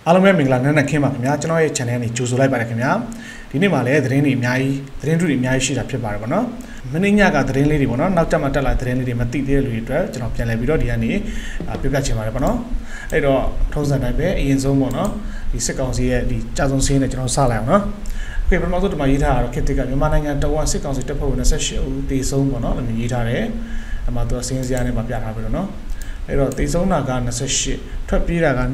အားလုံးပဲမင်္ဂလာနံနက်ခင်းပါခင်ဗျာကျွန်တော်ရဲ့ channel နဲ့ကြိုဆိုလိုက်ပါတယ်ခင်ဗျာဒီနေ့မှာလည်းသတင်းတွေအများကြီးသတင်းတွေအများကြီးရှိတာဖြစ်ပါတယ်ဗောနော်မနေ့ညကသတင်းလေးတွေဗောနော်နောက်ကျမှတက်လာသတင်းလေးတွေမသိသေးတဲ့လူတွေအတွက်ကျွန်တော်ပြန်လည်ပြီးတော့ဒီကနေပြပြချင်ပါတယ်ဗောနော်အဲ့တော့ထုံးစံတိုင်းပဲအရင်ဆုံးဗောနော်ဒီစစ်ကောင်စီရဲ့ဒီကြာဆုံးစင်းနဲ့ကျွန်တော်စလိုက်အောင်နော်โอเคပထမဆုံးဒီမှာရေးထားတာတော့ခေတ်တစ်ကမြန်မာနိုင်ငံတဝက်စစ်ကောင်စီတပ်ဖွဲ့ဝင်28ဦးတေဆုံးဗောနော်အဲ့လိုရေးထားတယ်အမှသူစင်းစရာနဲ့မှာပြထားပြီတော့နော်အဲ့တော့တေဆုံးတာက28ထွက်ပြေးတာက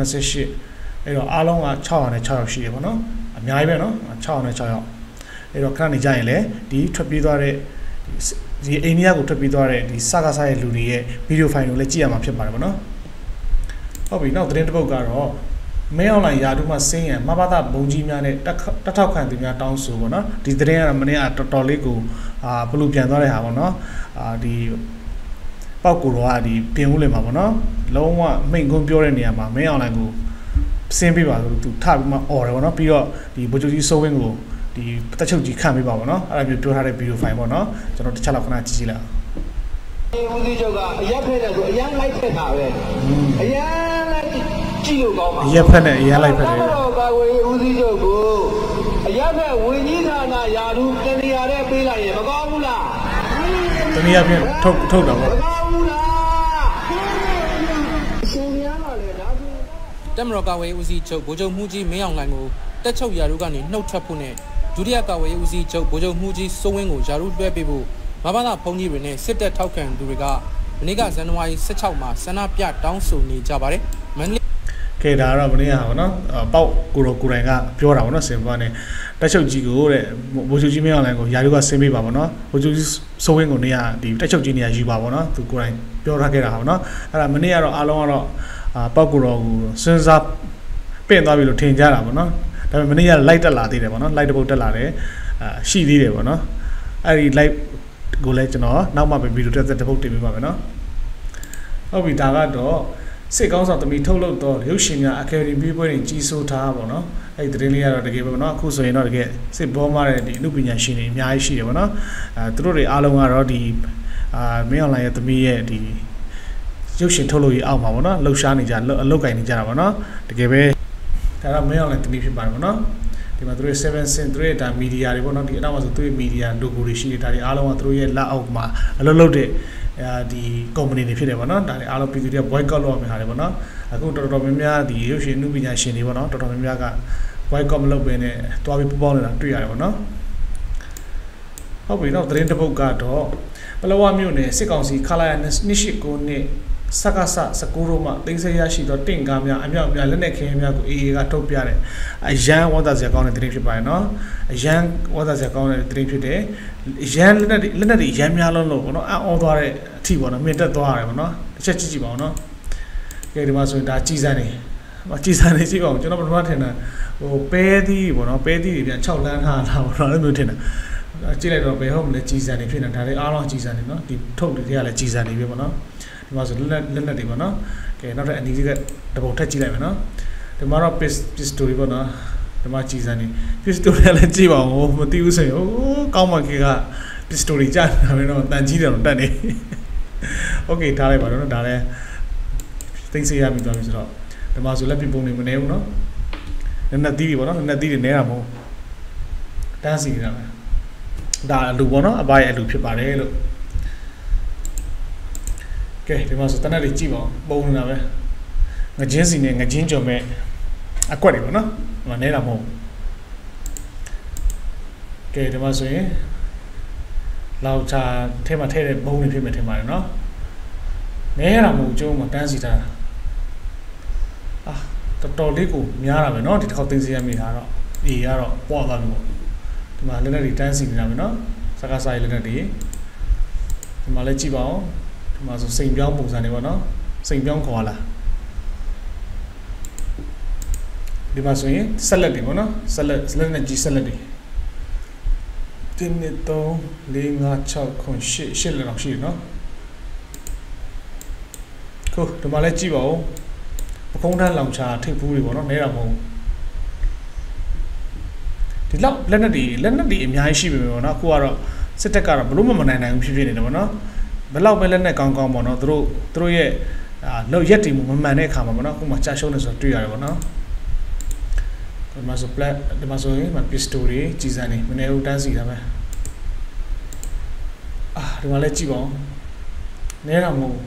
298အဲ့တော့အားလုံးက600နဲ့6ယောက်ရှိတယ်ဗောနော်အများကြီးပဲနော်600နဲ့6ယောက်အဲ့တော့ခဏနေကြရင်လည်းဒီထွက်ပြေးသွားတဲ့ဒီအိန္ဒိယကိုထွက်ပြေးသွားတဲ့ဒီစကားစားရဲ့လူတွေရဲ့ဗီဒီယိုဖိုင်ကိုလည်းကြည့်ရမှာဖြစ်ပါတယ်ဗောနော်ဟုတ်ပြီနောက်သတင်းတစ်ပုဒ်ကတော့မင်းအွန်လိုင်းယာတူးမှစင်းရံမဘာသာဘုံကြီးများနဲ့တက်ထောက်ခံသူများတောင်းဆိုဗောနော်ဒီသတင်းကတော့မနေ့ကတော်တော်လေးကိုဘလူပြန်သွားတဲ့ဟာဗောနော်ဒီပောက်ကိုတော့ဒီပြင်ဦးလင်မှာဗောနော်လုံးဝမိန့်ခွန်းပြောတဲ့နေရာမှာမင်းအွန်လိုင်းကိုစင်းပေးပါလို့သူထပြီးမှអော်တယ်ဗောနော်ပြီးတော့ဒီဗိုလ်ချုပ်ကြီးစိုးဝင်းကိုဒီတက်ချုပ်ကြီးခန့်ပေးပါဗောနော်အဲ့ဒါမျိုးပြောထားတဲ့ဗီဒီယိုဖိုင်ဗောနော်ကျွန်တော်တစ်ချက်လောက်ခဏကြည့်ကြည့်လိုက်ဦးစီးချုပ်ကအရက်ဖက်တယ်ဆိုအရန်လိုက်ဖက်တာပဲအရန်လိုက်ကြည့်လို့ကောင်းပါအရက်ဖက်နဲ့အရန်လိုက်ဖက်တယ်တော့ကာဝေးဦးစီးချုပ်ကိုအရက်ဖက်ဝင်ကြီးဌာနယာတူတနေရာတဲ့ပေးလိုက်ရင်မကောင်းဘူးလားတနေရာပြင်ထုတ်တာဗောမကောင်းဘူးလားရှင်ပြားပါလေဒါဆိုတက်မတော်ကာဝေးဦးစီးချုပ်ဗိုလ်ချုပ်မှုကြီးမင်းအောင်လှိုင်ကိုတက်ချုပ်ယာတူကနေနှုတ်ထွက်ဖို့နဲ့ဒုတိယကာဝေးဦးစီးချုပ်ဗိုလ်ချုပ်မှုကြီးစိုးဝင်းကိုယာတူတွဲပေးဖို့မဘာသာဘုံကြီးတွေနဲ့စစ်တပ်ထောက်ခံသူတွေကမနေ့ကဇန်နဝါရီ16မှာဆန္ဒပြတောင်းဆိုနေကြပါတယ်မန္တလေးကဲဒါကတော့မနေ့ကဗောနော်ပေါက်ကိုရိုကိုတိုင်ကပြောတာဗောနော်စင်ပွားနဲ့တက်ချုပ်ကြီးကိုတဲ့ဗိုလ်ချုပ်ကြီးမင်းအောင်လှိုင်ကိုယာတူကဆင်းပေးပါဗောနော်ဗိုလ်ချုပ်ကြီးစိုးဝင်းကိုနေရာဒီတက်ချုပ်ကြီးနေရာယူပါဗောနော်သူကိုတိုင်ပြောထားခဲ့တာဗောနော်အဲ့ဒါမနေ့ကတော့အားလုံးကတော့ပေါက်ကိုရိုကိုစဉ်းစားပင့်သွားပြီလို့ထင်ကြတာဗောနော်ဒါပေမဲ့မနေ့ကလိုက်တက်လာသေးတယ်ဗောနော်လိုက်တပုတ်တက်လာတယ်ရှိသေးတယ်ဗောနော်အဲ့ဒီလိုက်ကိုလည်းကျွန်တော်နောက်မှပဲဗီဒီယိုတစ်ပုတ်တင်ပေးပါမယ်နော်ဟုတ်ပြီဒါကတော့စစ်ကောင်းဆောင်တမီထုတ်လုပ်တော့ရုပ်ရှင်များအကယ်ဒမီပွဲတွေကြီးစိုးထားပါတော့အဲ့ဒီသတင်းလေးကတော့တကယ်ပဲเนาะအခုဆိုရင်တော့တကယ်စစ်ဘောမားတဲ့ဒီအမှုပညာရှင်တွေအများကြီးရှိတယ်ဗောနော်သူတို့တွေအားလုံးကတော့ဒီမင်းအွန်လိုင်းရဲ့တမီရဲ့ဒီရုပ်ရှင်ထုတ်လုပ်ရေးအောက်မှာဗောနော်လှုပ်ရှားနေကြအလုပ်ကင်နေကြတာဗောနော်တကယ်ပဲဒါတော့မင်းအွန်လိုင်းတမီဖြစ်ပါတယ်ဗောနော်ဒီမှာသူတို့7 sin သူတို့ရဲ့ဒါမီဒီယာတွေဗောနော်ဒီအနောက်မှာဆိုသူတို့ရဲ့မီဒီယာ logo တွေရှိနေတာတွေအားလုံးကသူတို့ရဲ့လက်အောက်မှာအလုပ်လုပ်တဲ့ဒီ company တွေဖြစ်တယ်ဗောနော်ဒါတွေအားလုံးပြည်သူတွေက boycott လုပ်ရမှာဟာတယ်ဗောနော်အခုတော်တော်များများဒီရုပ်ရှင်အမှုပညာရှင်တွေဗောနော်တော်တော်များများက boycott မလုပ်ဘဲနဲ့တွားပြီးပူပေါင်းနေတာတွေ့ရတယ်ဗောနော်ဟုတ်ပြီတော့သတင်းတစ်ပုဒ်ကတော့ပလောဝမြို့နယ်စစ်ကောင်စီခလာရ289နဲ့စကားစကူရိုမှာတင်ဆက်ရရှိသောတင့်ကားများအမြောက်များလက်နက်ခဲများကို AA ကထုတ်ပြတယ်အရန်ဝါသစရာကောင်းတဲ့သတင်းဖြစ်ပါတယ်နော်အရန်ဝါသစရာကောင်းတဲ့သတင်းဖြစ်တယ်ရန်လက်နက်တွေရန်များလုံးလို့ဗောနော်အော်သွားတဲ့အထိဗောနော်မြင့်တက်သွားရတယ်ဗောနော်တစ်ချက်ကြည့်ပါဦးနော်ကဲဒီမှာဆိုရင်ဒါကြည်စမ်းနေကြည်စမ်းနေကြည့်ပါဦးကျွန်တော်ပထမထင်တာဟိုပဲသီးဗောနော်ပဲသီးတွေပြန်6လမ်းထားတာဗောနော်အဲ့လိုမျိုးထင်တာကြည့်လိုက်တော့ဘယ်ဟုတ်မလဲကြည်စမ်းနေဖြစ်နေတာဒါတွေအားလုံးကြည်စမ်းနေနော်ဒီထုတ်တွေကလည်းကြည်စမ်းနေပြီဗောနော်ဒီမှာဆိုလက်နက်တွေပေါ့နော်ကဲနောက်ထပ်အနီးကတပုံထက်ကြည့်လိုက်မယ်နော်ဒီမှာတော့ pistol ပေါ့နော်ဒီမှာကြည်စမ်းနေ pistol လည်းကြည့်ပါဦးမသိဘူးဆိုရင်ကောင်းမှခေက pistol ကြီးကြားနေတာပဲနော်တန်ကြီးတယ်တော့တက်နေ okay ထားလိုက်ပါတော့နော်ဒါလည်းသိစေရမိသွားပြီဆိုတော့ဒီမှာဆိုလက်ပြပုံတွေမနေဘူးနော်လက်နက်သီးတွေပေါ့နော်လက်နက်သီးတွေနဲတာမဟုတ်တန်းစီနေတာပဲဒါအလူပေါ့နော်အပိုင်းအလူဖြစ်ပါတယ်လို့ကဲဒီမှာဆိုတနက်လေးကြည့်ပါဦးပုံနေတာပဲငချင်းစီနဲ့ငချင်းကြုံမဲ့အကွက်တွေပေါ့နော်ဒီမှာနေတာမဟုတ်ကဲဒီမှာဆိုရင်လောက်ချာထဲမှာထည့်တဲ့ဘုံတွေဖြစ်မယ်ထင်ပါတယ်နော်နဲတာမဟုတ်ကျုံးမှာတန်းစီထားတာတော်လေးကိုများတာပဲနော်ဒီတစ်ခေါက်သိစေရမိတာတော့အေးကတော့ပွားသွားပြီပေါ့ဒီမှာလက်နက်တွေတန်းစီနေတာပဲနော်စကားစားရလက်နက်တွေဒီမှာလည်းကြည့်ပါဦးဒီမှာဆိုစိန်ပြောင်းပုံစံတွေပေါ့နော်စိန်ပြောင်းခေါ်လာဒီမှာဆိုရင်ဆက်လက်တွေပေါ့နော်ဆက်လက်နဲ့ကြီးဆက်လက်တွေ1 2 3 4 5 6 9 10 11လောက်ရှိတယ်နော်ကိုဒီမှာလည်းကြည့်ပါဦးပကုံးတန်းလောင်ချာထိပ်ဖူးတွေပေါ့နော်နဲတာမဟုတ်ဒီလောက်လက်နက်တွေအများကြီးရှိပြီပေါ့နော်အခုကတော့စစ်တပ်ကတော့ဘလို့မနိုင်ဘူးဖြစ်နေတယ်ပေါ့နော်ဘယ်လောက်ပဲလက်နဲ့ကောင်းကောင်းပေါ့နော်သူတို့ရဲ့လောက်ရက်တည်မှုမမှန်တဲ့အခါမှာပေါ့နော်အခုမှကြာရှုံးနေဆိုတွေ့ရတယ်ပေါ့နော်ဒီမှာဆို black ဒီမှာဆိုရင်မ pistol တွေကြီးစံနေမနေဘူးတန်းစီတာပဲဒီမှာလည်းကြည့်ပါဦးနဲတာမဟုတ်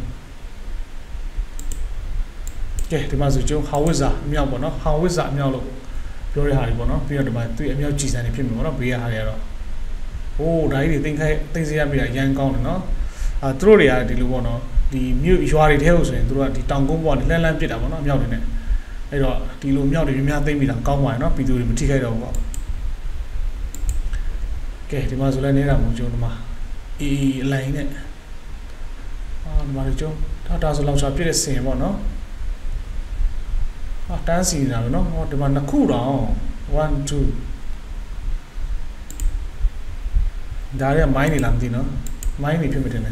ကဲဒီမှာဆိုကျုံ howitzer အမြောက်ပေါ့နော် howitzer အမြောက်လို့ပြောရတဲ့ဟာတွေပေါ့နော်ပြီးတော့ဒီမှာသူ့အမြောက်ကြီးစံနေဖြစ်မှာပေါ့နော်ဘေးရဟာတွေကတော့ဟိုးဒါကြီးတွေသိစေရပြီရန်ကောင်းတယ်နော်သူတို့တွေကဒီလိုပေါ့နော်ဒီမြို့ရွာတွေထဲကိုဆိုရင်သူတို့ကဒီတောင်ကုန်းပေါ်ကနေလှမ်းပစ်တာပေါ့နော်အမြောက်တွေနဲ့အဲ့တော့ဒီလိုမြောက်တွေများသိမ့်ပြီးတာကောင်းပါတယ်နော်ပြည်သူတွေမထိခိုက်တော့ဘူးပေါ့ကဲဒီမှာဆိုလည်းနေတာမဟုတ်ကျုံဒီမှာအေးအလိုင်းနဲ့ဒီမှာကျုံဒါဆိုလောက်ချပြည့်တဲ့စင်ပေါ့နော်တန်းစီနေတာပဲနော်ဟောဒီမှာနှစ်ခုတော့1 2ဒါရမိုင်းနေလားမသိနော်မိုင်းနေဖြစ်မတင်နဲ့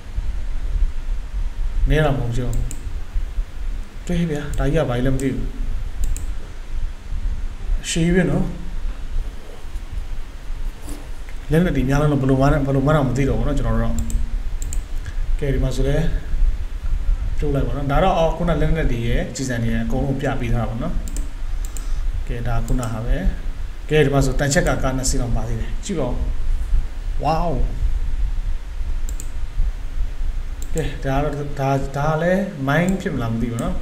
နေတာမဟုတ်ကျုံတွေ့ဗျာဒါကြီးကဘာလဲမသိဘူးရှေးပြီနော်လက်နဲ့ဒီများလုံးဘယ်လိုမှတော့မသိတော့ဘူးเนาะကျွန်တော်တို့ကဲဒီမှာဆိုလဲကျိုးလိုက်ပါเนาะဒါတော့ခုနလက်နဲ့ဒီရဲ့ကြီးစံနေရဲ့အကုန်လုံးပြပေးထားတာပါเนาะကဲဒါခုနဟာပဲကဲဒီမှာဆိုတန်ချက်ကကားနှစ်စီးတော့ပါသေးတယ်ကြည့်ပါဦးဝေါကဲဒါလည်းမိုင်းဖြစ်မလားမသိဘူးเนาะ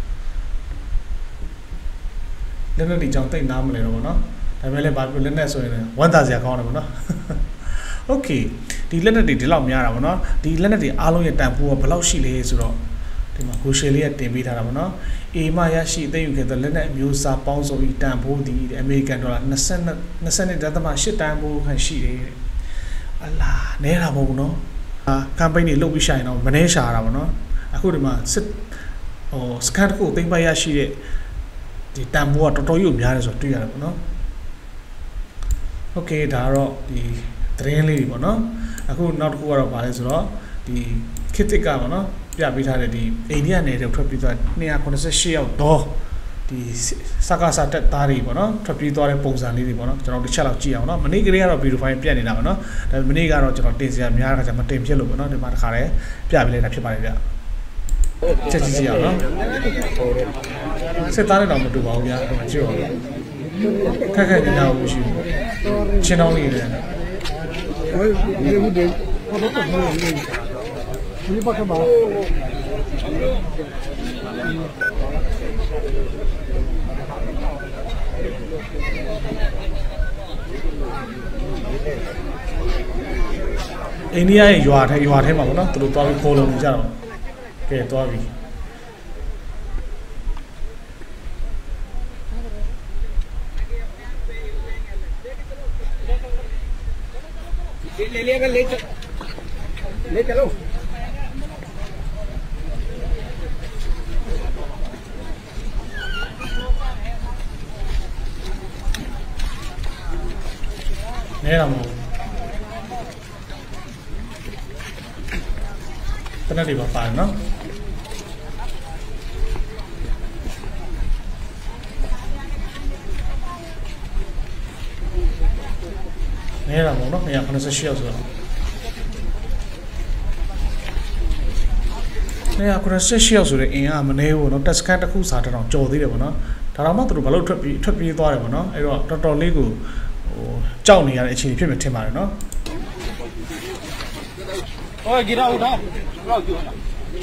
လက်နဲ့ဒီကြောင့်တိတ်နားမလဲတော့ဗောနော်ဒါပေမဲ့လည်းဘာဖြစ်လက်နဲ့ဆိုရင်ဝမ်းသာစရာကောင်းတယ်ဗောနော်โอเคဒီလက်နဲ့ဒီလောက်များတာဗောနော်ဒီလက်နဲ့ဒီအားလုံးရဲ့တန်ဖိုးကဘယ်လောက်ရှိလဲဆိုတော့ဒီမှာဂိုရှယ်လေးကတင်ပေးထားတာဗောနော်အေမရရှိအသိယူခဲ့တဲ့လက်နဲ့အမျိုးအစားပေါင်းစုံဤတန်ဖိုးဒီအမေရိကန်ဒေါ်လာ22.8တန်ဖိုးခန့်ရှိတယ်အလားနဲတာမဟုတ်ဘူးနော်ကမ်ပိန်းတွေလုပ်ပြီးရှာရင်တော့မနှဲရှာတာဗောနော်အခုဒီမှာစကန်တစ်ခုသိမ့်ပိုက်ရရှိတဲ့ဒီတန်ဖိုးကတော်တော်ကြီးများတယ်ဆိုတော့တွေ့ရတယ်ပေါ့နော်โอเคဒါကတော့ဒီသတင်းလေးတွေပေါ့နော်အခုနောက်တစ်ခုကတော့ဗာလဲဆိုတော့ဒီခစ်တစ်ကပေါ့နော်ပြပေးထားတဲ့ဒီအိန္ဒိယနယ်တွေထွက်ပြေးသွား298ရောက်တော့ဒီစကားစာတက်သားတွေပေါ့နော်ထွက်ပြေးသွားတဲ့ပုံစံလေးတွေပေါ့နော်ကျွန်တော်တစ်ချက်လောက်ကြည့်အောင်နော်မနေ့ကလေးကတော့ဗီဒီယိုဖိုင်ပြတ်နေတာပေါ့နော်ဒါပေမဲ့မနေ့ကတော့ကျွန်တော်တင်စရာများတဲ့ခါကျမတင်ဖြစ်လို့ပေါ့နော်ဒီမှာတစ်ခါတည်းပြပေးလိုက်တာဖြစ်ပါတယ်ဗျချက်ကြည့်ရအောင်နော်စစ်သားနဲ့တော့မတူပါဘူးဗျာဒီမှာကြည့်အောင်ခက်ခက်နေတော့မရှိဘူးချင်းတောင်းလေးတွေဒီဘက်ကပါအိန္ဒိယရဲ့ရွာထဲမှာပေါ့နော်သူတို့သွားပြီးခိုးလုံနေကြတော့ကဲသွားပြီ ले चलो နေတာမဟုတ်တနက်တွေပါပါတယ်နော်နေတာမဟုတ်နော်198ရောက်ဆိုတော့198ရောက်ဆိုတဲ့အင်အားမနေဘူးเนาะတက်စကန်တစ်ခုစားတောင်ကြော်သေးတယ်ပေါ့နော်ဒါတော့မှသူတို့ဘာလို့ထွက်ပြေးသွားတယ်ပေါ့နော်အဲ့တော့တော်တော်လေးကိုကြောက်နေရတဲ့အခြေအနေဖြစ်မှထင်ပါတယ်နော်โอ้ยगिरा उठा उठाओ क्यों ना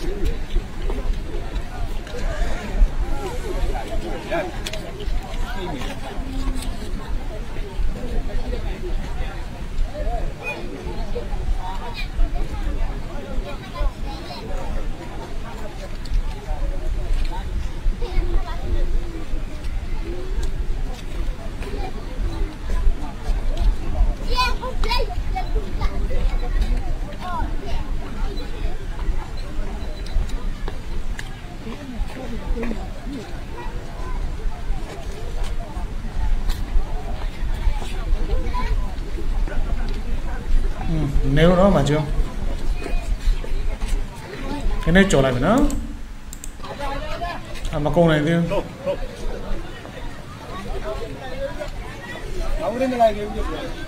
နေတော့မှာကျော်ခနဲ့ကြော်လိုက်ပြီနော်မကုန်နိုင်သေးဘူးဘာလို့မလိုက်ဘူးဒီ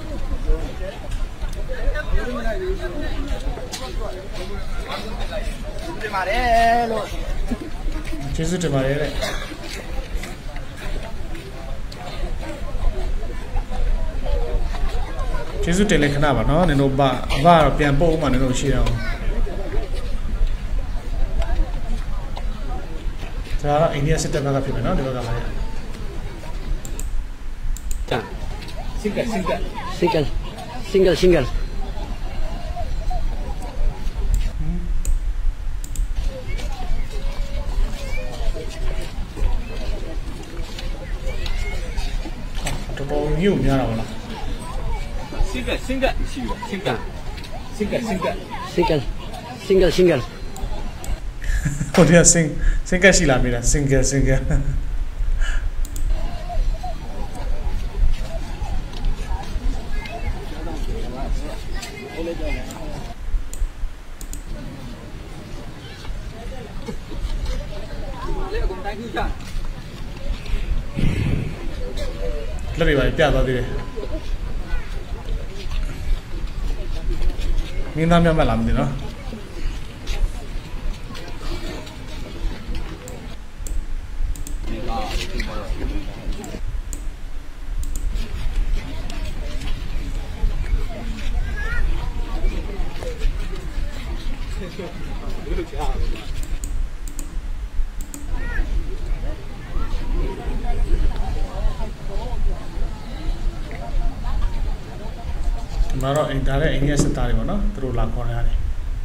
မှာလေလို့ကျေးဇူးတင်ပါတယ်တဲ့ကျေးဇူးတင်လက်ခဏပါနော်နင်တို့ဘာတော့ပြန်ပို့မှနင်တို့ရှိအောင်ဒါတော့အိန္ဒိယစစ်တပ်ကဖြစ်မယ်နော်ဒီဘက်ကလည်း single တော်မျိုးများတာပါလား single ဟိုတည်း single ရှိလာပြီလား single လက်တွေပါပြသွားသေးတယ်မင်းသားမြတ်မလားမသိနော်မတော့ဒါလည်းအိန္ဒိယစစ်သားတွေပေါ့နော်သူတို့လာခေါ်ရတယ်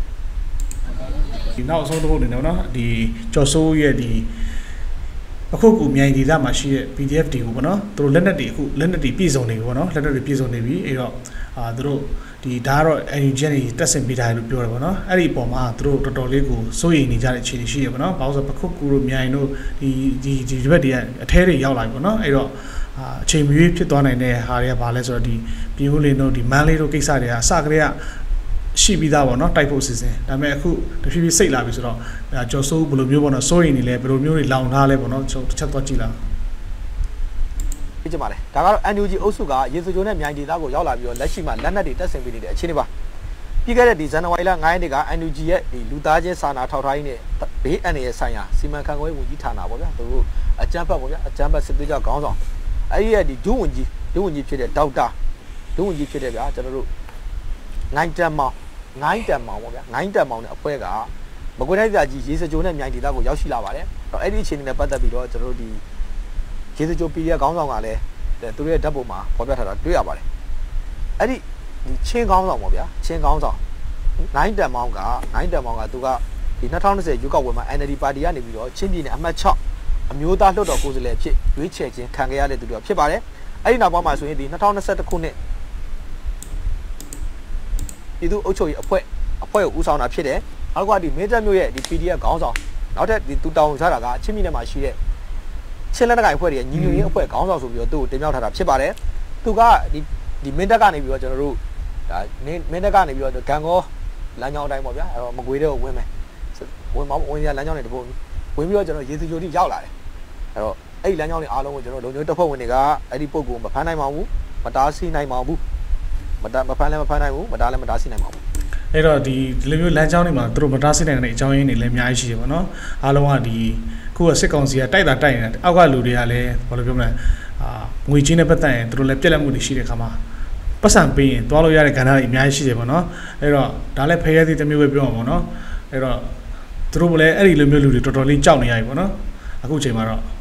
ဒီနောက်ဆုံးတစ်ခုနေတယ်နော်ဒီကျော်စိုးရဲ့ဒီအခုကူမြိုင်ဒေသမှာရှိတဲ့ PDF တွေကိုပေါ့နော်သူတို့လက်နက်တွေအခုလက်နက်တွေပြည့်စုံနေပြီပေါ့နော်လက်နက်တွေပြည့်စုံနေပြီအဲ့တော့သူတို့ဒီဒါကတော့ NUG တွေတက်ဆင်ပေးထားတယ်လို့ပြောတယ်ပေါ့နော်အဲ့ဒီအပေါ်မှာသူတို့တော်တော်လေးကိုစိုးရိမ်နေကြတဲ့အခြေအနေရှိရပေါ့နော်ဘာလို့ဆိုပခုကူတို့မြိုင်တို့ဒီဘက်တွေကအထဲတွေရောက်လာပြီပေါ့နော်အဲ့တော့အချိန်မရွေးဖြစ်သွားနိုင်တဲ့ဟာတွေကဘာလဲဆိုတော့ဒီပြည်ဦးလင်းတို့ဒီမန်းလေးတို့ကိစ္စတွေကအစကတည်းကရှိပြီးသားပေါ့နော်တိုက်ဖို့အစီအစဉ်ဒါပေမဲ့အခုတဖြည်းဖြည်းစိတ်လာပြီဆိုတော့ကျော်စိုးဘယ်လိုမျိုးပေါ့နော်စိုးရိမ်နေလဲဘယ်လိုမျိုးတွေလောင်ထားလဲပေါ့နော်ကျွန်တော်တစ်ချက်သွားကြည့်လားပြကြပါလေဒါကတော့ NUG အုပ်စုကရေစကြိုနဲ့မြိုင်ဒေသကိုရောက်လာပြီးတော့လက်ရှိမှာလက်နက်တွေတက်ဆင်ပေးနေတဲ့အခြေအနေပါပြီးခဲ့တဲ့ဒီဇန်နဝါရီလ9ရက်နေ့က NUG ရဲ့ဒီလူသားချင်းစာနာထောက်ထားရေးနဲ့ဘေးအန္တရာယ်ဆိုင်ရာစီမံခန့်ခွဲမှုကြီးဌာနပေါ့ဗျာသူတို့အကြမ်းဖက်ပေါ့ဗျာအကြမ်းဖက်စစ်သွေးကြခေါင်းဆောင်အဲ့ဒီရဲ့ဒီဒုဝန်ကြီးဖြစ်တဲ့ဒေါက်တာဒုဝန်ကြီးဖြစ်တဲ့ဗျာကျွန်တော်တို့9တန်မောင်ပေါ့ဗျာ9တန်မောင်နဲ့အဖွဲ့ကမကွေးတိုင်းပြည်ကြီးရေစကြိုနဲ့မြိုင်ဒေသကိုရောက်ရှိလာပါတယ်အဲ့ဒီအခြေအနေနဲ့ပတ်သက်ပြီးတော့ကျွန်တော်တို့ဒီရေစကြို PDF ခေါင်းဆောင်ကလည်းသူတို့ရဲ့ဓာတ်ပုံမှာပေါ်ပြထားတာတွေ့ရပါတယ်အဲ့ဒီချင်းခေါင်းဆောင်ပေါ့ဗျာချင်းခေါင်းဆောင်9တန်မောင်ကသူကဒီ2020ရွေးကောက်ပွဲမှာ NLD ပါတီကနေပြီးတော့ချင်းပြည်နယ်အမှတ်6အမျိုးသားလွှတ်တော်ကိုယ်စားလှယ်ဖြစ်ရွေးချယ်ခြင်းခံခဲ့ရတဲ့သူတွေဖြစ်ပါတယ်အဲ့ဒီနောက်ပိုင်းမှာဆိုရင်ဒီ2021ခုနှစ်ပြည်သူ့အုပ်ချုပ်ရေးအဖွဲ့ကိုဦးဆောင်တာဖြစ်တယ်နောက်ကဒီမင်းတပ်မျိုးရဲ့ဒီ PDF ခေါင်းဆောင်နောက်ထပ်ဒီသူတောင်းထားတာကချင်းပြည်နယ်မှာရှိတဲ့ချင်းလက်နက်ကိုင်အဖွဲ့တွေညီညွတ်ရေးအဖွဲ့ခေါင်းဆောင်ဆိုပြီးတော့သူ့ကိုတင်ပြထားတာဖြစ်ပါတယ်သူကဒီမင်းတပ်ကနေပြီးတော့ကျွန်တော်တို့ဒါမင်းတပ်ကနေပြီးတော့ဂန်ကောလမ်းကြောင်းအတိုင်းပေါ့ဗျာအဲ့တော့မကွေးတဲ့ကိုဝင်ရလမ်းကြောင်းတွေတပုံဝင်ပြီးတော့ကျွန်တော်ရေစကြိုတိရောက်လာတယ်အဲ့တော့အဲ့ဒီလမ်းကြောင်းတွေအားလုံးကိုကျွန်တော်လုံခြုံတပ်ဖွဲ့ဝင်တွေကအဲ့ဒီပုံကိုမဖမ်းနိုင်ပါဘူးမတားဆီးနိုင်ပါဘူးမဖမ်းနိုင်ဘူးမတားလည်းမတားဆီးနိုင်ပါဘူးအဲ့တော့ဒီလိုမျိုးလမ်းကြောင်းတွေမှာသူတို့မတားဆီးနိုင်တဲ့အကြောင်းရင်းတွေလည်းအများကြီးရှိတယ်ပေါ့နော်အားလုံးကဒီခုကစစ်ကောင်စီကတိုက်တာတိုက်နေတာအောက်ကလူတွေကလည်းဘာလို့ပြောမလဲငွေချင်းနဲ့ပတ်သက်ရင်သူတို့လည်းပြက်လက်မှုတွေရှိတဲ့ခါမှာပတ်စံပေးရင်တွားလို့ရတဲ့ကဏ္ဍတွေအများကြီးရှိတယ်ပေါ့နော်အဲ့တော့ဒါလည်းဖယ်ရသေးတမျိုးပဲပြောမှာပေါ့နော်အဲ့တော့သူတို့လည်းအဲ့ဒီလိုမျိုးလူတွေတော်တော်လေးကြောက်နေရပြီပေါ့နော်အခုချိန်မှာတော့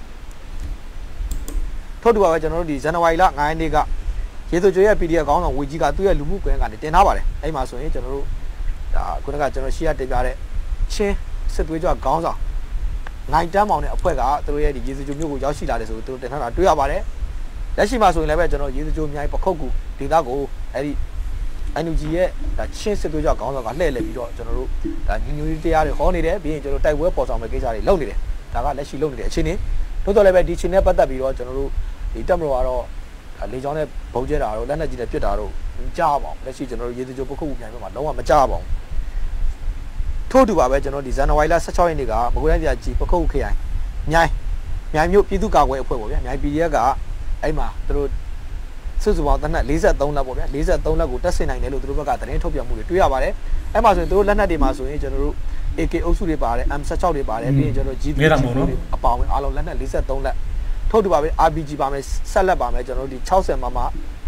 ထို့တူပါပဲကျွန်တော်တို့ဒီဇန်နဝါရီလ9ရက်နေ့ကရေစကြိုရဲ့ PDF ခေါင်းဆောင်ဝေကြီးကသူ့ရဲ့လူမှုကွန်ရက်ကနေတင်ထားပါတယ်အဲ့မှာဆိုရင်ကျွန်တော်တို့ဒါခုနကကျွန်တော်ရှေ့ရတင်ပြတဲ့ချင်းစစ်သွေးကြွခေါင်းဆောင်9တန်းမောင်နဲ့အဖွဲ့ကသူတို့ရဲ့ဒီရေစကြိုမျိုးကိုရောက်ရှိလာတယ်ဆိုသူတို့တင်ထားတာတွေ့ရပါတယ်လက်ရှိမှာဆိုရင်လည်းပဲကျွန်တော်ရေစကြိုမြိုင်ပခုတ်ကူဒေသကိုအဲ့ဒီ NUG ရဲ့ဒါချင်းစစ်သွေးကြွခေါင်းဆောင်ကလှည့်လည်ပြီးတော့ကျွန်တော်တို့ဒါညီညွတ်ရေးတရားတွေဟောနေတယ်ပြီးရင်ကျွန်တော်တိုက်ပွဲပေါ်ဆောင်မဲ့ကိစ္စတွေလုပ်နေတယ်ဒါကလက်ရှိလုပ်နေတဲ့အခြေအနေတိုးတော်လည်းပဲဒီချိန်နဲ့ပတ်သက်ပြီးတော့ကျွန်တော်တို့ဒီတက်မတော်ကတော့လေချောင်းနဲ့ဘုံကျဲတာတော့လက်နက်ကြီးနဲ့ပစ်တာတော့မကြားပါဘူးလက်ရှိကျွန်တော်တို့ရေစကြိုပခုတ်ကူမြိုင်ဘက်မှာလုံးဝမကြားပါဘူးထို့တူပါပဲကျွန်တော်ဒီဇန်နဝါရီလ16ရက်နေ့ကမကွေးတိုင်းပြည်ကြီးပခုတ်ခရိုင်မြိုင်မြို့ပြည်သူ့ကာကွယ်အဖွဲ့ပေါ့ဗျာမြိုင် PDF ကအဲ့မှာသူတို့စုစုပေါင်းတနက်43လက်ပေါ့ဗျာ43လက်ကိုတက်ဆင်နိုင်တယ်လို့သူတို့ဘက်ကသတင်းထုတ်ပြန်မှုတွေတွေ့ရပါတယ်အဲ့မှာဆိုရင်သူတို့လက်နက်တွေမှာဆိုရင်ကျွန်တော်တို့ AK အုပ်စုတွေပါတယ် M16 တွေပါတယ်ပြီးရင်ကျွန်တော် G3 အပေါင်းအားလုံးလက်နက်43လက်ထို့တူပါပဲ RPG ပါမယ်ဆက်လက်ပါမယ်ကျွန်တော်တို့ဒီ60မမ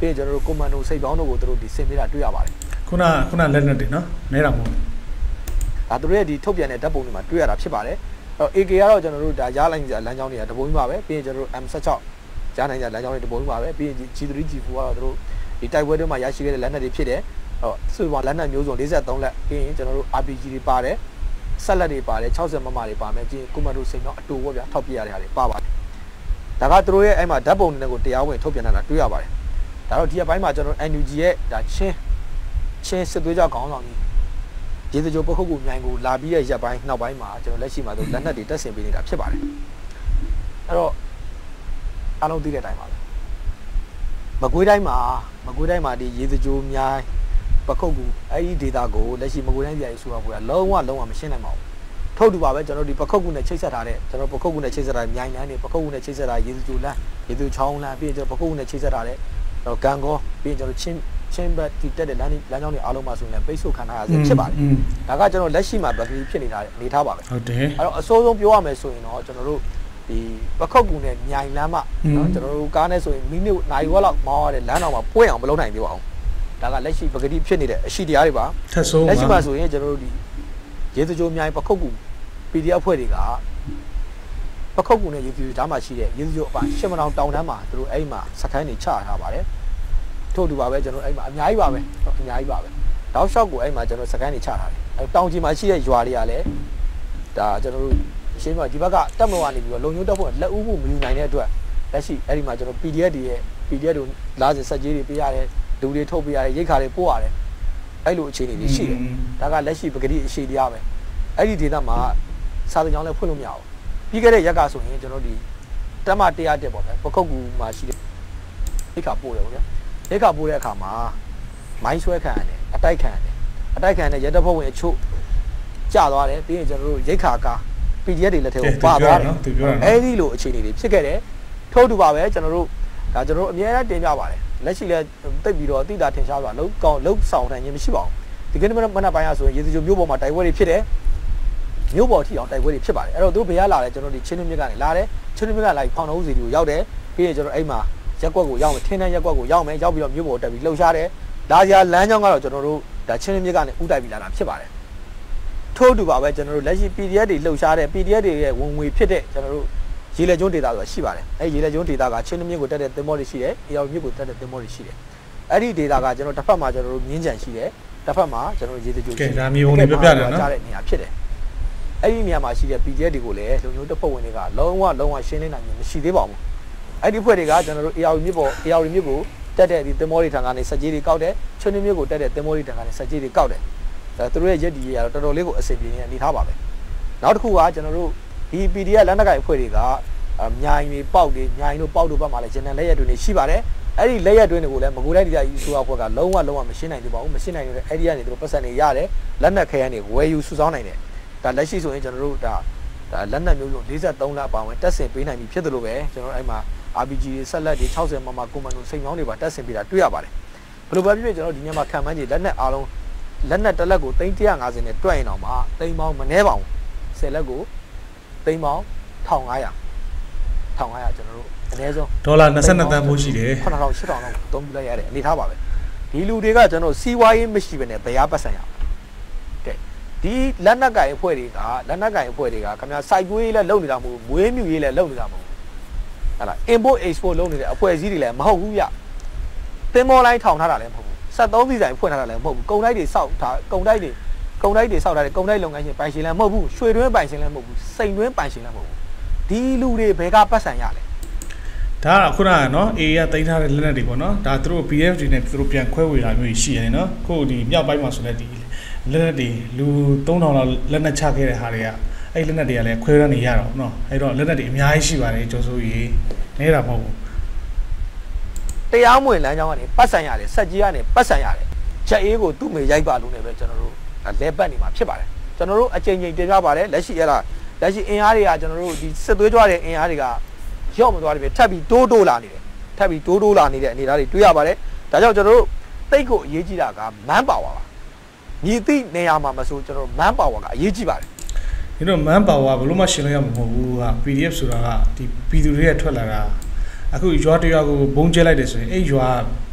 ပြီးကျွန်တော်တို့ကွန်မန်ဒိုစိတ်ပေါင်းတို့ကိုတို့ဒီစင်ပေးတာတွေ့ရပါတယ်ခုနလက်နက်တွေနော်နဲတာမဟုတ်ဒါတို့ရဲ့ဒီထုတ်ပြန်တဲ့ဓာတ်ပုံတွေမှာတွေ့ရတာဖြစ်ပါတယ်အဲ့တော့ AK ကတော့ကျွန်တော်တို့ဒါရားလိုက်ကြလမ်းကြောင်းတွေကတပုံကြီးပါပဲပြီးရင်ကျွန်တော်တို့ M16 ကြားနိုင်ကြလမ်းကြောင်းတွေတပုံကြီးပါပဲပြီးရင် G3 G4 ကတော့တို့ဒီတိုက်ပွဲတွေမှာရရှိခဲ့တဲ့လက်နက်တွေဖြစ်တယ်အဲ့တော့စုပေါင်းလက်နက်မျိုးစုံ43လက်ပြီးရင်ကျွန်တော်တို့ RPG တွေပါတယ်ဆက်လက်တွေပါတယ်60မမတွေပါမယ်ပြီးရင်ကွန်မန်ဒိုစိတ်ပေါင်းအတူပေါ့ဗျာထောက်ပြရတဲ့ဟာတွေပါပါတယ်ဒါကတို့ရဲ့အဲ့မှာဓာတ်ပုံတွေကိုတရားဝင်ထုတ်ပြန်တာတွေ့ရပါတယ်ဒါတော့ဒီအပိုင်းမှာကျွန်တော် NUG ရဲ့ဒါချင်းစစ်သွေးကြခေါင်းဆောင်ကြီးရေစကြိုပခုတ်ကူမြိုင်ကိုလာပြီးရဲ့ရက်ပိုင်းနောက်ပိုင်းမှာကျွန်တော်လက်ရှိမှာသူလက်နက်တွေတက်ဆင်ပေးနေတာဖြစ်ပါတယ်အဲ့တော့အားလုံးသိတဲ့အတိုင်းပါပဲမကွေးတိုင်းမှာဒီရေစကြိုမြိုင်ပခုတ်ကူအဲ့ဒီဒေတာကိုလက်ရှိမကွေးတိုင်းပြည်ရေးဆိုတော့လုံးဝမရှင်းနိုင်ပါဘူးထုတ်တူပါပဲကျွန်တော်ဒီပခုတ်ကူနဲ့ချိတ်ဆက်ထားတဲ့ကျွန်တော်ပခုတ်ကူနဲ့ချိတ်ဆက်ထားတဲ့မြိုင်လန်းတွေပခုတ်ကူနဲ့ချိတ်ဆက်ထားရေစကြိုလန်းရေစကြိုချောင်းလန်းပြီးရင်ကျွန်တော်ပခုတ်ကူနဲ့ချိတ်ဆက်ထားတဲ့တော့ဂန်ကောပြီးရင်ကျွန်တော်ချင်းဘတ်ဒီတက်တဲ့လမ်းကြောင်းတွေအားလုံးမှာဆိုရင်ပိတ်ဆို့ခံထားရစေဖြစ်ပါတယ်ဒါကကျွန်တော်လက်ရှိမှာဗကီဖြစ်နေတာနေထားပါပဲဟုတ်တယ်အဲ့တော့အစိုးဆုံးပြောရမယ်ဆိုရင်တော့ကျွန်တော်တို့ဒီပခုတ်ကူနဲ့မြိုင်လမ်းမှာနော်ကျွန်တော်တို့ကားနဲ့ဆိုရင်မိနစ်နိုင်ဝက်လောက်မောင်းရတဲ့လမ်းတော်မှာပွင့်အောင်မလုပ်နိုင်သေးပါဘူးဒါကလက်ရှိဗကတိဖြစ်နေတဲ့အရှိတရားတွေပါထက်ဆုံးလက်ရှိမှာဆိုရင်ကျွန်တော်တို့ဒီရေစကြိုမြိုင်ပခုတ်ကူ PDF အဖွဲ့တွေကပခုတ်ကူနဲ့ရေစကြိုဓာတ်မှာရှိတဲ့ရေစကြိုအပိုင်းရှစ်မတောင်တောင်တန်းမှာသူတို့အဲ့မှာစခန်းတွေချထားပါတယ်ထို့တူပါပဲကျွန်တော်အဲ့မှာအများကြီးပါပဲတောက်လျှောက်ကိုအဲ့မှာကျွန်တော်စကန်နေချထားတယ်အဲ့တောင်ကြီးမှာရှိတဲ့ရွာတွေကလည်းဒါကျွန်တော်တို့ရှင်းပြဒီဘက်ကတက်မလို့ကနေပြီးတော့လုံညုံတက်ဖို့လက်ဦးမှုမယူနိုင်တဲ့အတွက်လက်ရှိအဲ့ဒီမှာကျွန်တော် PDF တို့လာစစက်ကြီးတွေပေးရတယ်လူတွေထုတ်ပေးရတယ်ရိတ်ခါတွေပို့ရတယ်အဲ့လိုအခြေအနေတွေရှိတယ်ဒါကလက်ရှိပကတိအခြေတရားပဲအဲ့ဒီဒေသမှာစာသင်ကျောင်းလည်းဖွင့်လို့မရဘူးပြီးခဲ့တဲ့ရက်ကဆိုရင်ကျွန်တော်ဒီတက်မ100တက်ပေါ့ဗျာပခုတ်ကူမှာရှိတဲ့ရိတ်ခါပို့တယ်ပေါ့ဗျာရိတ်ခါပို့တဲ့အခါမှာမိုင်းဆွဲခံရတယ်အတိုက်ခံတဲ့ရဲတပ်ဖွဲ့ဝင်အချို့ကျသွားတယ်ပြီးရင်ကျွန်တော်တို့ရိတ်ခါကား PDF တွေလက်ထဲကိုပါသွားတယ်အဲ့ဒီလိုအခြေအနေတွေဖြစ်ခဲ့တယ်ထို့တူပါပဲကျွန်တော်တို့အများအားတင်ပြပါတယ်လက်ရှိလဲတိတ်ပြီးတော့အတိအတာထင်ရှားသွားလုံးဆောင်နိုင်ခြင်းမရှိပါဘူးဒီကနေ့မနက်ပိုင်းကဆိုရင်ရေစကြိုမြို့ပေါ်မှာတိုက်ပွဲတွေဖြစ်တယ်မြို့ပေါ်ထိအောင်တိုက်ပွဲတွေဖြစ်ပါတယ်အဲ့တော့သူတို့ဘယ်ရလာလဲကျွန်တော်ဒီချင်းမြစ်ကနေလာတယ်ချင်းမြစ်ကလာပြီးဖောင်တော်ဦးစီကိုရောက်တယ်ပြီးရင်ကျွန်တော်အဲ့မှာရက်ကွက်ကိုရောက်မယ်ထင်းတန်းရက်ကွက်ကိုရောက်မယ်ရောက်ပြီးတော့မြို့ပေါ်တက်ပြီးလှုပ်ရှားတယ်လာစရာလမ်းကြောင်းကတော့ကျွန်တော်တို့ဒါချင်းမြစ်ကနေဥတိုက်ပြီးလာတာဖြစ်ပါတယ်ထို့တူပါပဲကျွန်တော်တို့လက်ရှိ PDF တွေလှုပ်ရှားတဲ့ PDF တွေရဲ့ဝင်ငွေဖြစ်တဲ့ကျွန်တော်တို့ရေလက်ကျွန်းဒေတာဆိုတာရှိပါတယ်အဲရေလက်ကျွန်းဒေတာကချင်းမြစ်ကိုတက်တဲ့သင်္ဘောတွေရှိတယ်အေရောင်မြစ်ကိုတက်တဲ့သင်္ဘောတွေရှိတယ်အဲ့ဒီဒေတာကကျွန်တော်တစ်ဖက်မှာကျွန်တော်တို့မြင်းကြံရှိတယ်တစ်ဖက်မှာကျွန်တော်တို့ရေတကြိုရှိတယ်ဒါမျိုးတွေပြပြတယ်နော်ကြားတဲ့နေရာဖြစ်တယ်အဲ့ဒီနေရာမှာရှိတဲ့ PDF တွေကိုလည်းလုံမျိုးတပ်ဖွဲ့ဝင်တွေကလုံးဝရှင်းလင်းနိုင်မရှိသေးပါဘူးအဲ့ဒီဖွဲ့တွေကကျွန်တော်တို့အေရောင်မြစ်ကိုတက်တဲ့ဒီသင်္ဘောတွေထံကနေစက်ကြီးတွေကောက်တယ်ချင်းမြစ်ကိုတက်တဲ့သင်္ဘောတွေထံကနေစက်ကြီးတွေကောက်တယ်သူတို့ရဲ့ရက်ဒီရတော့တော်တော်လေးကိုအဆင်ပြေနေထားပါပဲနောက်တစ်ခုကကျွန်တော်တို့ဒီ PDF လက်နက်ကိုင်အဖွဲ့တွေကမြိုင်တွေပေါက်တွေမြိုင်တို့ပေါက်တို့ဘက်မှာလည်းဂျန်နန်လက်ရက်တွေရှိပါတယ်အဲ့ဒီလက်ရက်တွေတွေကိုလည်းမကူတိုင်းတရားကြီးဆိုအဖွဲ့ကလုံးဝမရှင်းနိုင်သေးပါဘူးမရှင်းနိုင်တဲ့အဲ့ဒီကနေသူတို့ပတ်စံနေရတယ်လက်နက်ခဲယမ်းတွေဝယ်ယူစုဆောင်းနိုင်တယ်ဒါလက်ရှိဆိုရင်ကျွန်တော်တို့ဒါလက်နက်မျိုးစုံ43လက်အပေါင်းတက်ဆင်ပေးနိုင်ပြီဖြစ်တယ်လို့ပဲကျွန်တော်တို့အဲ့မှာ RPG ဆက်လက်တွေ60မမကွန်မန်ဒိုစိန်ကောင်းတွေပါတက်ဆင်ပေးတာတွေ့ရပါတယ်ဘယ်လိုပဲဖြစ်ဖြစ်ကျွန်တော်ဒီညမှာခံမှန်းကြည့်လက်နက်အားလုံးလက်နက်တစ်လက်ကို350နဲ့တွက်ရင်တော့မှသိန်းပေါင်းမနှဲပါဘူး10လက်ကိုသိန်းပေါင်း1500ကျွန်တော်တို့အနည်းဆုံးဒေါ်လာ22သန်းဖိုးရှိတယ် 9000 8000လောက်သုံးပြလိုက်ရတယ်အနေထားပါပဲဒီလူတွေကကျွန်တော်စီးပွားရေးမရှိဘဲနဲ့ဘယ်ရပတ်စံရကဲဒီလက်နက်ကင်အဖွဲ့တွေကခင်ဗျာစိုက်ကွေးလည်းလုပ်နေတာမဟုတ်ဘူးမွေးမြူရေးလည်းလုပ်နေတာမဟုတ်ဘူးဟဲ့လား import export လုပ်နေတဲ့အဖွဲ့အစည်းတွေလည်းမဟုတ်ဘူးဗျသင်္ဘောလိုင်းထောင်ထားတာလည်းမဟုတ်ဘူး73စီဆိုင်ဖွင့်ထားတာလည်းမဟုတ်ဘူးကုန်တိုက်တွေစောက်ထားကုန်တိုက်တွေစောက်ထားတဲ့ကုန်တိုက်လုပ်ငန်းရှင်ပိုင်ရှင်လည်းမဟုတ်ဘူးရွှေတွင်းပိုင်ရှင်လည်းမဟုတ်ဘူးစိန်တွင်းပိုင်ရှင်လည်းမဟုတ်ဘူးဒီလူတွေဘယ်ကပတ်စံရလဲဒါကခုနကနော် AA ကတင်ထားတဲ့လက်နက်တွေပေါ့နော်ဒါသူတို့ BF တွေနဲ့သူတို့ပြန်ခွဲဝေတာမျိုးရှိရတယ်နော်ခုဒီမြောက်ပိုင်းမှာဆိုလည်းဒီလက်နက်တွေလူ3000လောက်လက်နက်ချခဲ့တဲ့ဟာတွေကအဲ့လက်နက်တွေကလည်းခွဲရနေရတော့နော်အဲ့တော့လက်နက်တွေအများကြီးရှိပါတယ်ကျော်စိုးကြီးနေတာမဟုတ်ဘူးတရားမဝင်လမ်းကြောင်းကနေပတ်စံရတယ်စက်ကြီးကနေပတ်စံရတယ်ချက်အေးကိုသူ့မေရိုက်ပါလို့နေပဲကျွန်တော်တို့လဲပတ်နေမှာဖြစ်ပါတယ်ကျွန်တော်တို့အချိန်ချင်းတင်ပြပါတယ်လက်ရှိအင်အားတွေကကျွန်တော်တို့ဒီစစ်သွေးကြွတဲ့အင်အားတွေကရော့မသွားတယ်ပဲထပ်ပြီးတိုးလာနေတယ်အနေအထားတွေတွေ့ရပါတယ်ဒါကြောင့်ကျွန်တော်တို့တိတ်ကိုအရေးကြီးတာကမန်ပါဝါပါညီသိနေရာမှာမဆိုကျွန်တော်တို့မန်ပါဝါကအရေးကြီးပါတယ်ဒီတော့မန်ပါဝါဘလို့မှရှင်းလို့ရမှာမဟုတ်ဘူးက PDF ဆိုတာကဒီပြည်သူတွေကထွက်လာတာအခုရွာတရွာကိုဘုံကျဲလိုက်တယ်ဆိုရင်အဲ့ရွာ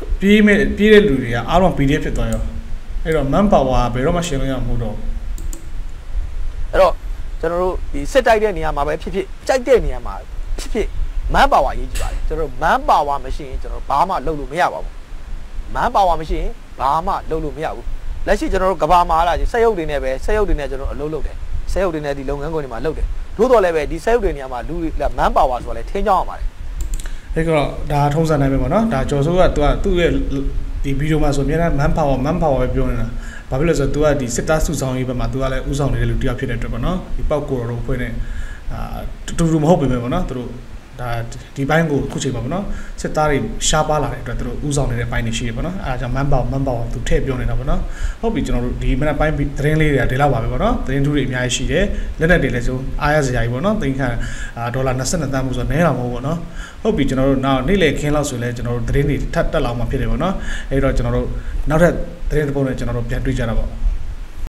ပြေးတဲ့လူတွေကအားလုံး PDF ဖြစ်သွားရောအဲ့တော့ manpower ဘယ်တော့မှရှင်းလို့ရမှာမဟုတ်တော့အဲ့တော့ကျွန်တော်တို့ဒီစစ်တိုက်တဲ့နေရာမှာပဲဖြစ်ဖြစ်ကြိုက်တဲ့နေရာမှာဖြစ်ဖြစ် manpower ရေးကြည့်ပါတယ်ကျွန်တော်တို့ manpower မရှိရင်ကျွန်တော်ဘာမှလုပ်လို့မရပါဘူး manpower မရှိရင်ဘာမှလုပ်လို့မရဘူးလက်ရှိကျွန်တော်တို့ကဘာမှာလာစက်ရုပ်တွေနဲ့ပဲစက်ရုပ်တွေနဲ့ကျွန်တော်အလုပ်လုပ်တယ်စက်ရုပ်တွေနဲ့ဒီလုပ်ငန်းခွင်တွေမှာလုပ်တယ်သို့တော်လည်းပဲဒီစက်ရုပ်တွေနေရာမှာလူ manpower ဆိုတာလည်းထင်းကြောင်းရပါတယ်အဲ့တော့ဒါထုံးစံတိုင်းပဲပေါ့နော်ဒါကျော်စိုးကသူ့ရဲ့ဒီဗီဒီယိုမှာဆိုပြန် manpower ပဲပြောနေတာဘာဖြစ်လို့ဆိုတော့ तू ကဒီစစ်သားစုဆောင်ရေးဘက်မှာ तू ကလည်းဥဆောင်နေတဲ့လူတစ်ယောက်ဖြစ်တဲ့အတွက်ပေါ့နော်ဒီပောက်ကိုတော်ဖွဲ့နေတူမဟုတ်ပေမဲ့ပေါ့နော်သူတို့ဒါဒီဘိုင်းကိုခုချိန်ပါပေါ့နော်စစ်သားတွေရှားပါလာတဲ့အတွက်သူတို့ဥဆောင်နေတဲ့ဘိုင်းတွေရှိတယ်ပေါ့နော်အဲဒါကြောင့် manpower သူထည့်ပြောနေတာပေါ့နော်ဟုတ်ပြီကျွန်တော်တို့ဒီမနက်ပိုင်းသတင်းလေးတွေကဒီလောက်ပါပဲပေါ့နော်သတင်းထူးတွေအများကြီးရှိတယ်လက်နက်တွေလည်းဆိုအားရစရာကြီးပေါ့နော်သိန်းခန့်ဒေါ်လာ22သန်းမှုဆိုတော့နည်းတာမဟုတ်ပေါ့နော်ဟုတ်ပြီကျွန်တော်တို့နောက်နေ့လေခင်းလောက်ဆိုလဲကျွန်တော်တို့သတင်းတွေထပ်တက်လောက်မှဖြစ်တယ်ပေါ့နော်အဲ့တော့ကျွန်တော်တို့နောက်ထပ်သတင်းတစ်ပုဒ်နဲ့ကျွန်တော်တို့ပြန်တွေ့ကြတာပေါ့